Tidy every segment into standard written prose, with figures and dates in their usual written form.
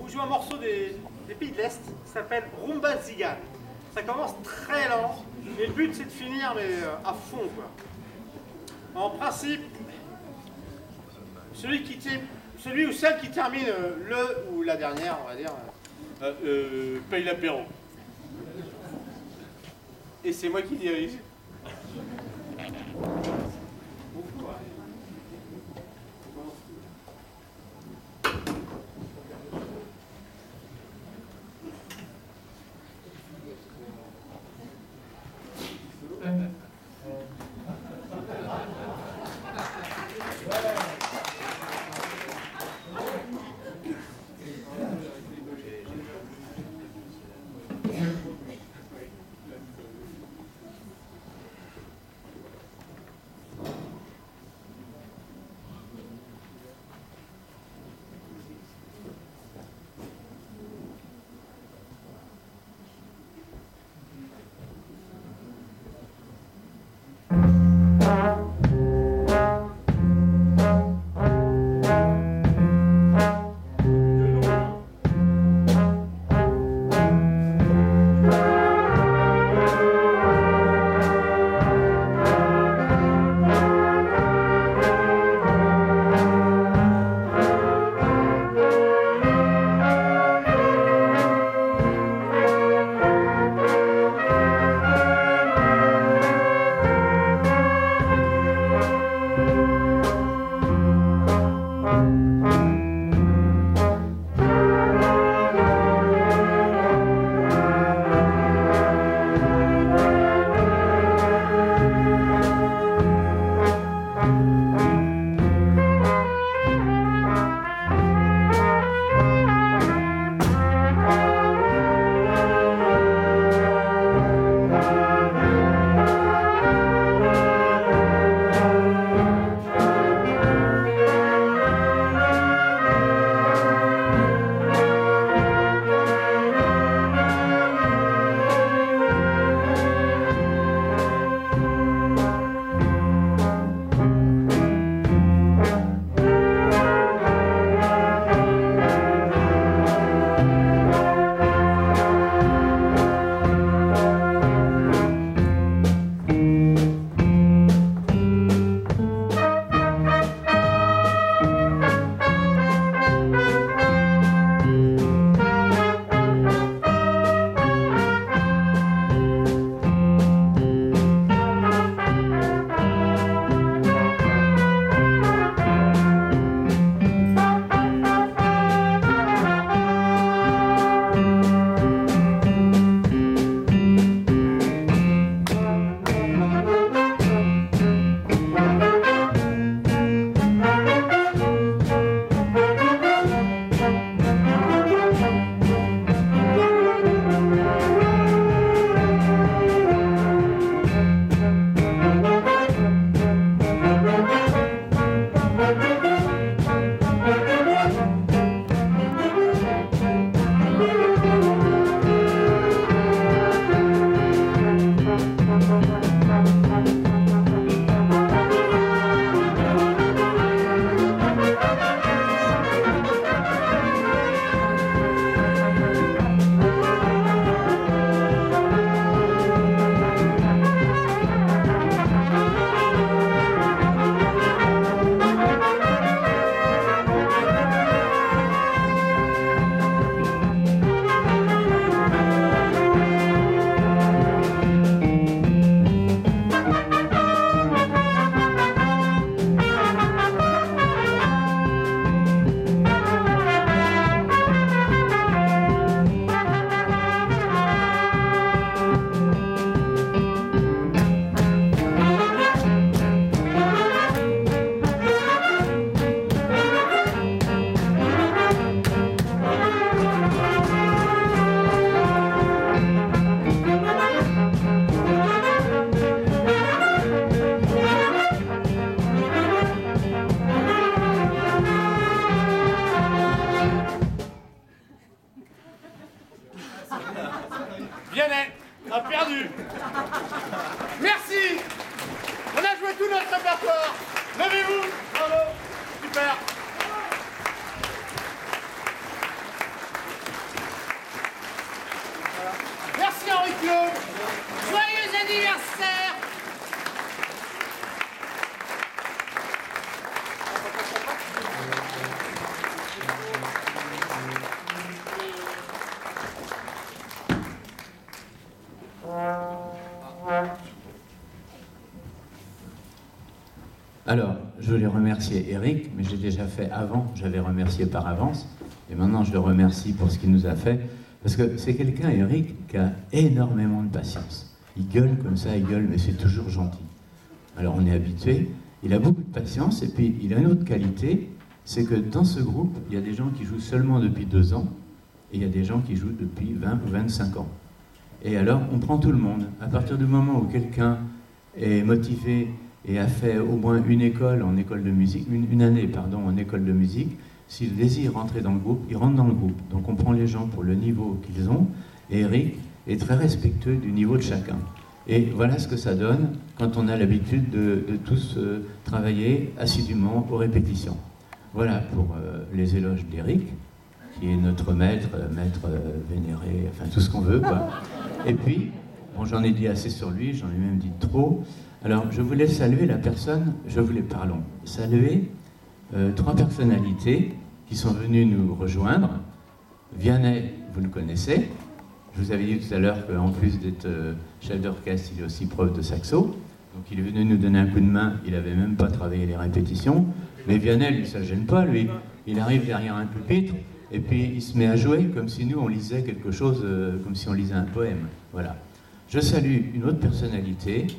vous jouer un morceau des pays de l'Est qui s'appelle Rumba Zigane. Ça commence très lent, et le but c'est de finir mais à fond quoi. En principe, celui ou celle qui termine le ou la dernière, on va dire, paye l'apéro. Et c'est moi qui dirige. Alors, je voulais remercier Eric, mais j'ai déjà fait avant, j'avais remercié par avance, et maintenant je le remercie pour ce qu'il nous a fait, parce que c'est quelqu'un, Eric, qui a énormément de patience. Il gueule comme ça, il gueule, mais c'est toujours gentil. Alors on est habitué, il a beaucoup de patience, et puis il a une autre qualité, c'est que dans ce groupe, il y a des gens qui jouent seulement depuis 2 ans, et il y a des gens qui jouent depuis 20 ou 25 ans. Et alors, on prend tout le monde. À partir du moment où quelqu'un est motivé et a fait au moins une école en école de musique, une année, pardon, en école de musique, s'il désire rentrer dans le groupe, il rentre dans le groupe. Donc on prend les gens pour le niveau qu'ils ont, et Eric est très respectueux du niveau de chacun. Et voilà ce que ça donne quand on a l'habitude de tous travailler assidûment aux répétitions. Voilà pour les éloges d'Eric, qui est notre maître vénéré, enfin tout ce qu'on veut, quoi. Et puis, bon, j'en ai dit assez sur lui, j'en ai même dit trop. Alors, je voulais saluer la personne, saluer 3 personnalités qui sont venues nous rejoindre. Vianney, vous le connaissez. Je vous avais dit tout à l'heure qu'en plus d'être chef d'orchestre, il est aussi prof de saxo. Donc il est venu nous donner un coup de main, il n'avait même pas travaillé les répétitions. Mais Vianney, lui, ça ne gêne pas, lui. Il arrive derrière un pupitre, et puis il se met à jouer comme si nous, on lisait quelque chose, comme si on lisait un poème. Voilà. Je salue une autre personnalité,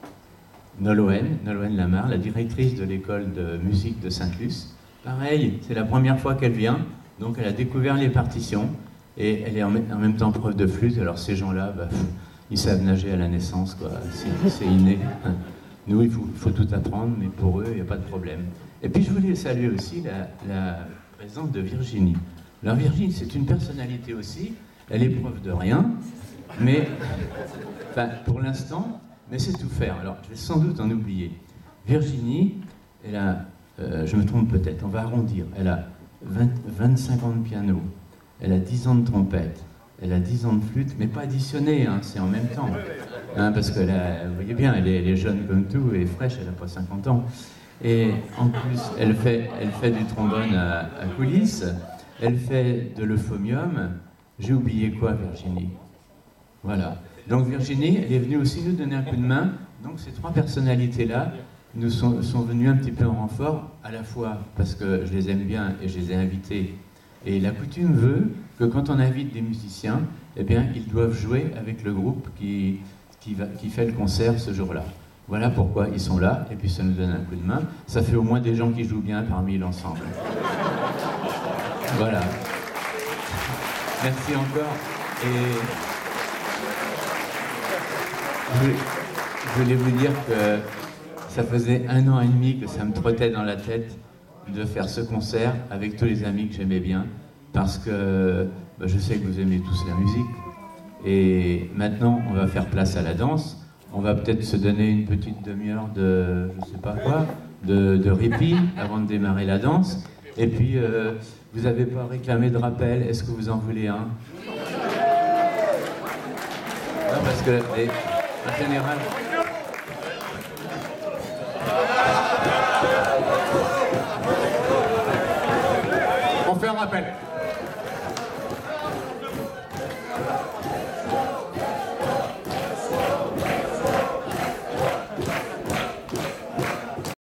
Nolwenn Lamar, la directrice de l'école de musique de Sainte-Luce. Pareil, c'est la première fois qu'elle vient, donc elle a découvert les partitions, et elle est en même temps prof de flûte. Alors ces gens-là, ils savent nager à la naissance, quoi. C'est inné. Nous, il faut tout apprendre, mais pour eux, il n'y a pas de problème. Et puis je voulais saluer aussi la présence de Virginie. Alors Virginie, c'est une personnalité aussi, elle est prof de rien, mais, enfin, pour l'instant, mais c'est tout faire. Alors, je vais sans doute en oublier. Virginie, elle a, je me trompe peut-être, on va arrondir, elle a 25 ans de piano, elle a 10 ans de trompette, elle a 10 ans de flûte, mais pas additionné, hein, c'est en même temps. Hein, parce que là, vous voyez bien, elle est jeune comme tout et fraîche, elle n'a pas 50 ans. Et en plus, elle fait du trombone à coulisses, elle fait de l'euphomium. J'ai oublié quoi, Virginie? Voilà. Donc Virginie, elle est venue aussi nous donner un coup de main. Donc ces 3 personnalités-là nous sont venues un petit peu en renfort, à la fois parce que je les aime bien et je les ai invités. Et la coutume veut que quand on invite des musiciens, eh bien, ils doivent jouer avec le groupe qui fait le concert ce jour-là. Voilà pourquoi ils sont là, et puis ça nous donne un coup de main. Ça fait au moins des gens qui jouent bien parmi l'ensemble. Voilà. Merci encore. Et je voulais vous dire que ça faisait 1 an et demi que ça me trottait dans la tête de faire ce concert avec tous les amis que j'aimais bien, parce que je sais que vous aimez tous la musique. Et maintenant, on va faire place à la danse. On va peut-être se donner une petite demi-heure de, je sais pas quoi, de répit avant de démarrer la danse. Et puis, vous n'avez pas réclamé de rappel, est-ce que vous en voulez un? Non, parce que, en général... On fait un rappel.